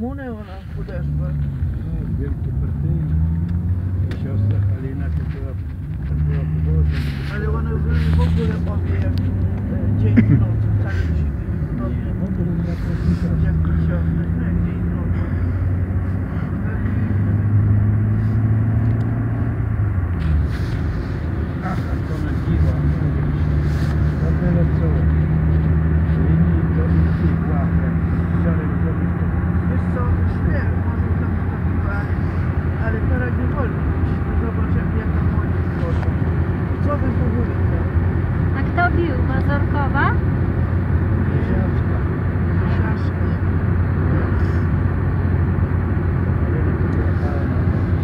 komunę ona podeszła. No, wielkie partyjne. Siostra Halina to była pobożna. Ale one były w ogóle obie jak dzień i noc. Tak się podobnie. W ogóle jak siostra. Jak siostry, no jak dzień i noc. Aha, to na dziwa. To byle co. Linii to i łapę. Wczoraj zrobić to. Wiesz co, nie, może tam była, ale teraz nie wolno iść. Zobacz jak tam oni poszło. Co wy w ogóle tam? A kto bił? Mazurkowa? Siostra. Szaszki. Halina to była pełna.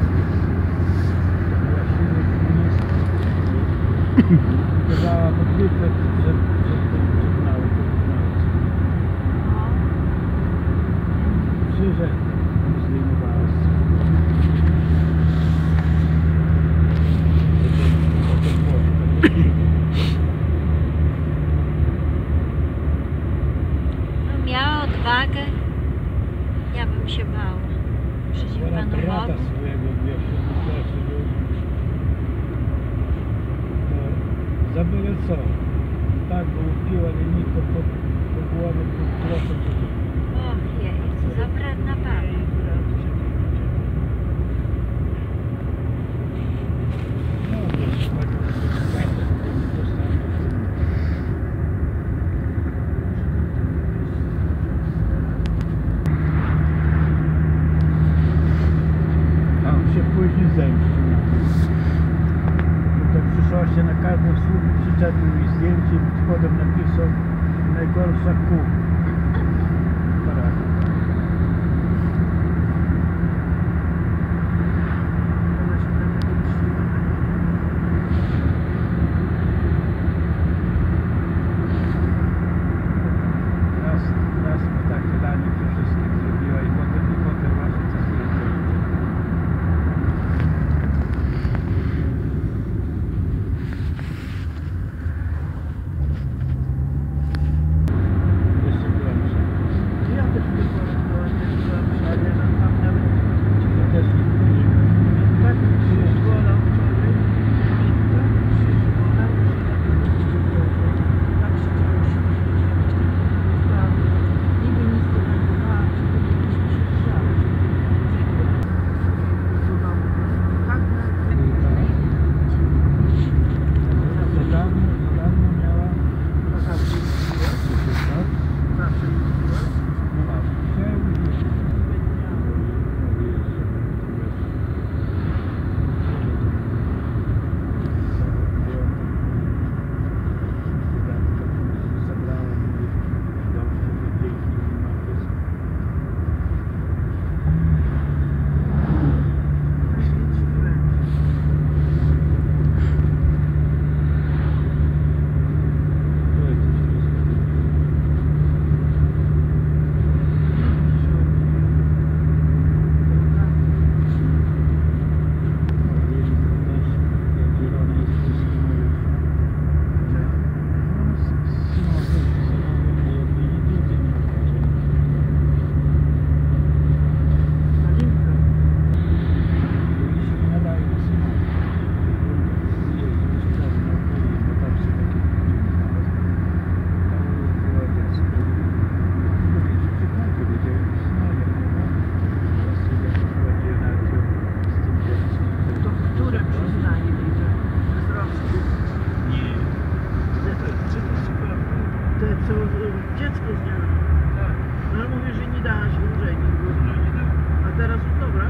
To była silna komunistka. Wydawała modlitwę, że trybunał to wykonać. Krzyże zdejmowała z No, miała odwagę. Ja bym się bała. Przeciw Panu brata Bogu. swojego wiesz, to za byle co. Tak, bo upiła linijkę po głowie, po trochę. Och jej, co za wredna baba. No wiesz, tak a on się później zemścił. To w przyszłości na każdym słupie przyczepił mi zdjęcie i pod spodem napisał najgorsza kup. Raz mi takie danie to wszystkim zrobiła i potem właśnie to zdjęcie. Jeszcze była msza. Ja też byłam szalona, tam nawet Ja też nie byłem. tak przyszłola wczoraj. Tak przyszłola, tak się działo. Niby nic nie nagrywałam, czy to nie przyjrzałam. Tak Niedawno miała zawsze mówiła, 10 lat. zawsze mówiła. No właśnie, To które przyznanie widzę? Zdrowskie. Te co dziecko z nią. No ale mówię, że nie dała się urzędzić. A teraz już dobra?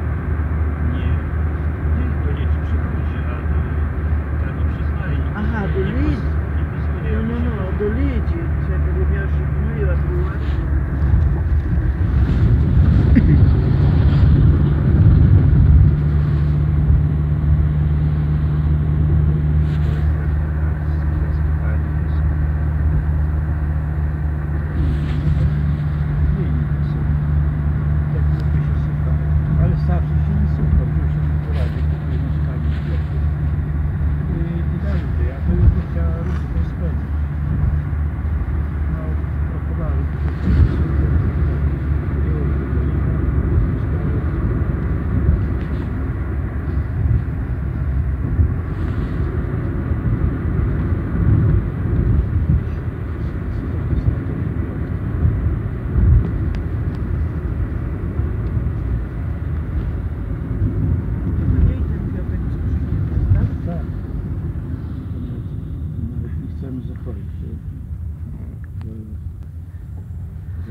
Aha, do Lidzi. No, do Lidzi. Czekaj, bo miała się pomyliła była. Ale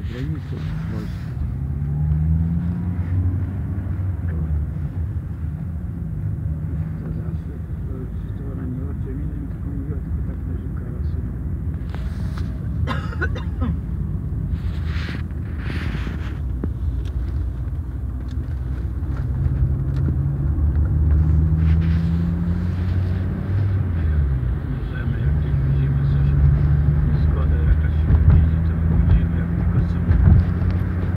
granicy wojsk.